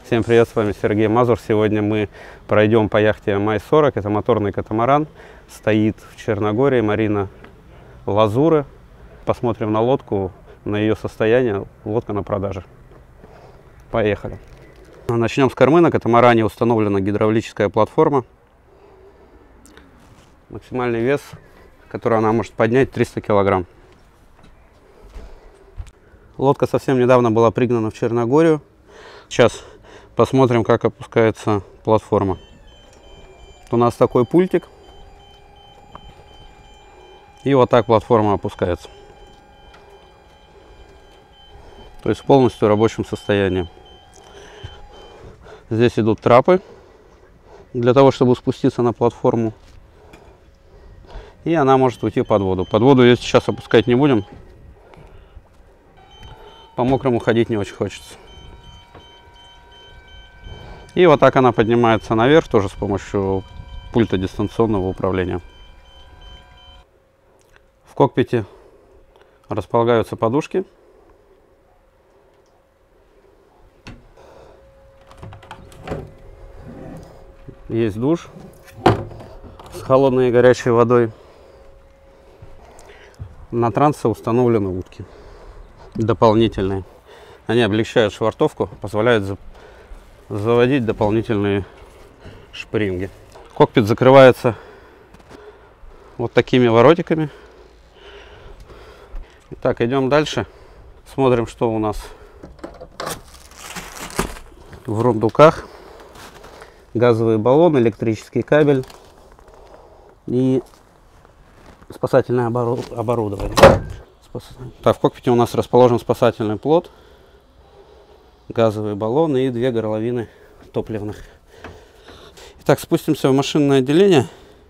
Всем привет, с вами Сергей Мазур. Сегодня мы пройдем по яхте Май-40. Это моторный катамаран. Стоит в Черногории, марина Лазуры. Посмотрим на лодку, на ее состояние. Лодка на продаже. Поехали. Начнем с кормы. На катамаране установлена гидравлическая платформа. Максимальный вес, который она может поднять, 300 килограмм. Лодка совсем недавно была пригнана в Черногорию. Сейчас посмотрим, как опускается платформа. У нас такой пультик. И вот так платформа опускается. То есть полностью в рабочем состоянии. Здесь идут трапы для того, чтобы спуститься на платформу. И она может уйти под воду. Под воду ее сейчас опускать не будем. По мокрому ходить не очень хочется. И вот так она поднимается наверх, тоже с помощью пульта дистанционного управления. В кокпите располагаются подушки. Есть душ с холодной и горячей водой. На трансе установлены утки дополнительные. Они облегчают швартовку, позволяют заводить дополнительные шпринги. Кокпит закрывается вот такими воротиками. Итак, идем дальше. Смотрим, что у нас в рундуках. Газовый баллон, электрический кабель и спасательное оборудование. Так, в кокпите у нас расположен спасательный плот, газовый баллон и 2 горловины топливных. Итак, спустимся в машинное отделение.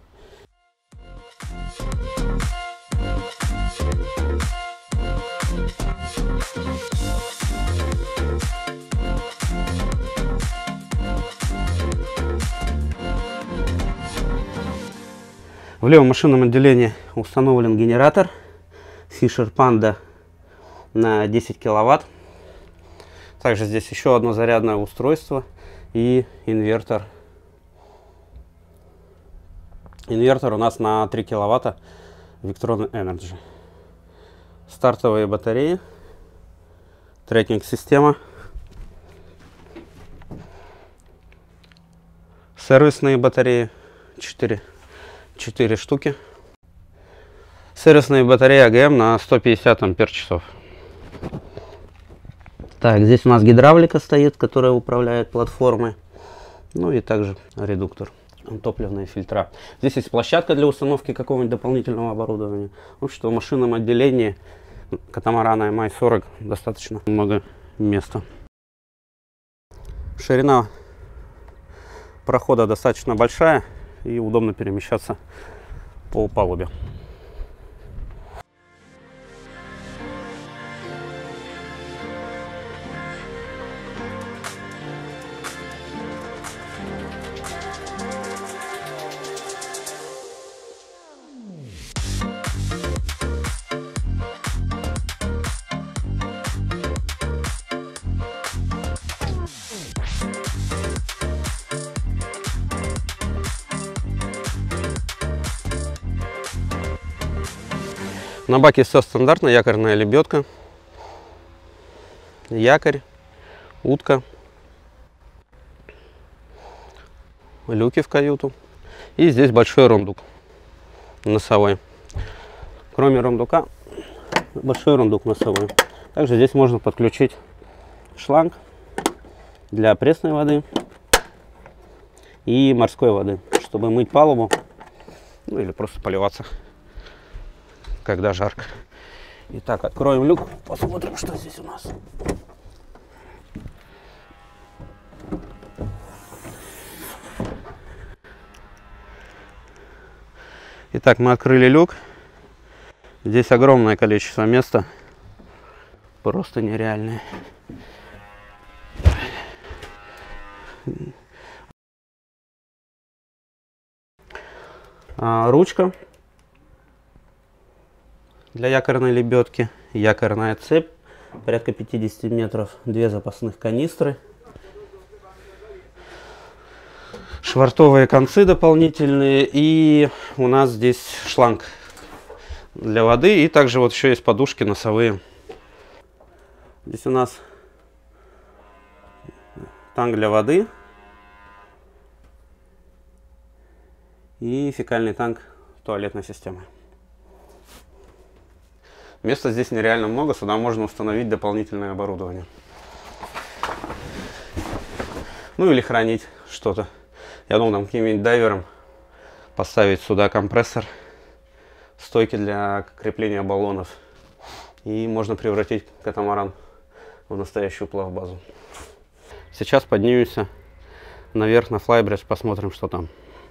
В левом машинном отделении установлен генератор Fisher Panda на 10 киловатт. Также здесь еще одно зарядное устройство и инвертор. Инвертор у нас на 3 киловатта Victron Energy. Стартовые батареи, трекинг-система, сервисные батареи 4 штуки. Сервисные батареи АГМ на 150 ампер-часов. Так, здесь у нас гидравлика стоит, которая управляет платформой. Ну и также редуктор, топливные фильтра. Здесь есть площадка для установки какого-нибудь дополнительного оборудования. В общем, в машинном отделении катамарана Май-40 достаточно много места. Ширина прохода достаточно большая и удобно перемещаться по палубе. На баке все стандартно: якорная лебедка, якорь, утка, люки в каюту. И здесь большой рундук носовой. Кроме рундука, большой рундук носовой. Также здесь можно подключить шланг для пресной воды и морской воды, чтобы мыть палубу, ну или просто поливаться, когда жарко. Итак, откроем люк, посмотрим, что здесь у нас. Итак, мы открыли люк. Здесь огромное количество места, просто нереальное. Ручка для якорной лебедки, якорная цепь, порядка 50 метров, 2 запасных канистры, швартовые концы дополнительные, и у нас здесь шланг для воды, и также вот еще есть подушки носовые. Здесь у нас танк для воды и фекальный танк туалетной системы. Места здесь нереально много, сюда можно установить дополнительное оборудование. Ну или хранить что-то. Я думал, там каким-нибудь дайвером поставить сюда компрессор, стойки для крепления баллонов. И можно превратить катамаран в настоящую плавбазу. Сейчас поднимемся наверх на флайбридж, посмотрим, что там.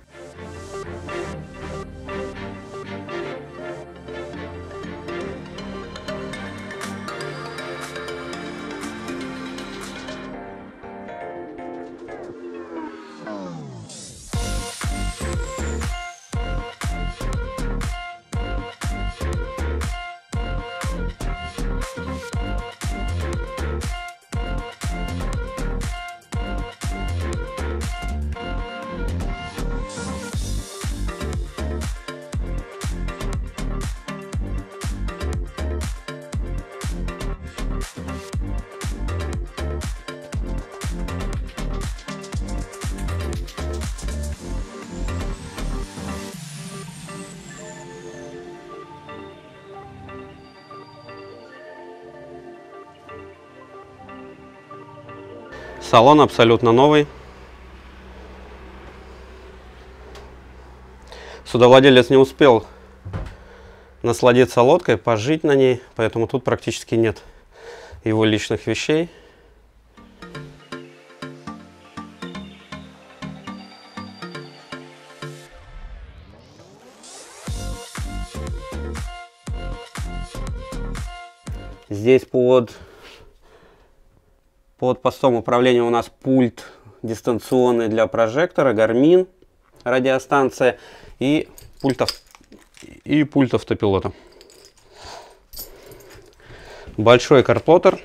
Салон абсолютно новый. Судовладелец не успел насладиться лодкой, пожить на ней, поэтому тут практически нет его личных вещей. Здесь под постом управления у нас пульт дистанционный для прожектора, Garmin, радиостанция и пульт автопилота. Большой карплотер,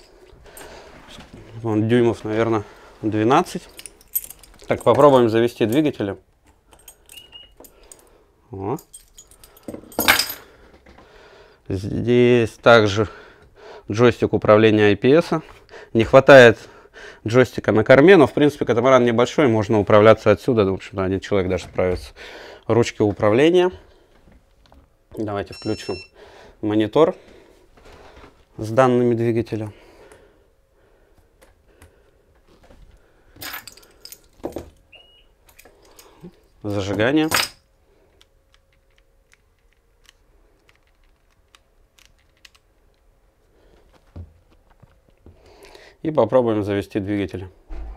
он дюймов, наверное, 12. Так, попробуем завести двигатель. О. Здесь также джойстик управления IPS. Не хватает джойстика на корме, но в принципе катамаран небольшой, можно управляться отсюда. Думаю, что один человек даже справится. Ручки управления. Давайте включим монитор с данными двигателя. Зажигание. И попробуем завести двигатель.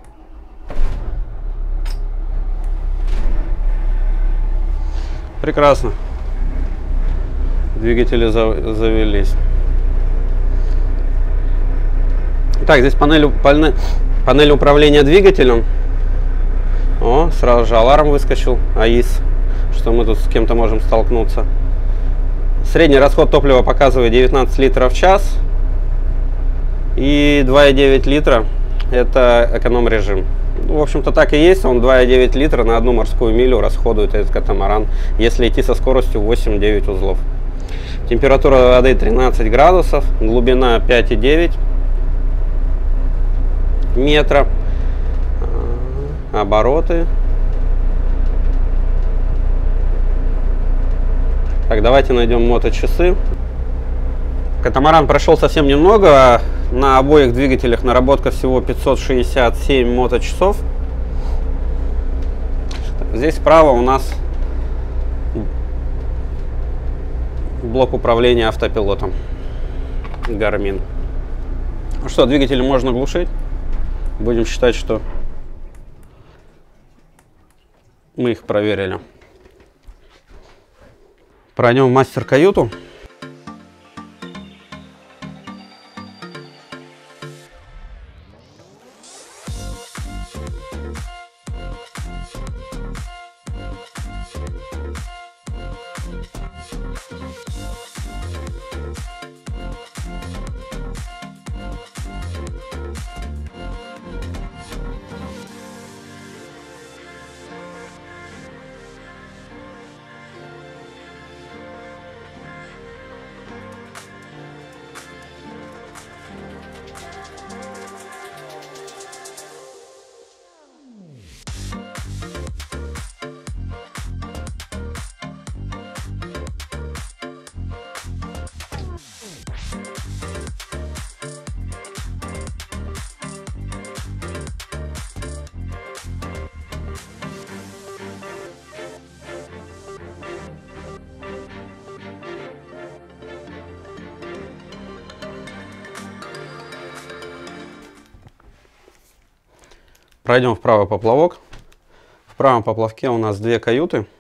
Прекрасно. Двигатели завелись. Так, здесь панель управления двигателем. О, сразу же аларм выскочил. АИС, что мы тут с кем-то можем столкнуться. Средний расход топлива показывает 19 литров в час. И 2,9 литра это эконом-режим. В общем-то так и есть, он 2,9 литра на одну морскую милю расходует этот катамаран, если идти со скоростью 8-9 узлов. Температура воды 13 градусов, глубина 5,9 метра, обороты. Так, давайте найдем моточасы. Катамаран прошел совсем немного. На обоих двигателях наработка всего 567 моточасов. Здесь справа у нас блок управления автопилотом Garmin. Ну что, двигатели можно глушить. Будем считать, что мы их проверили. Пройдем в мастер-каюту. Пройдем в правый поплавок. В правом поплавке у нас две каюты.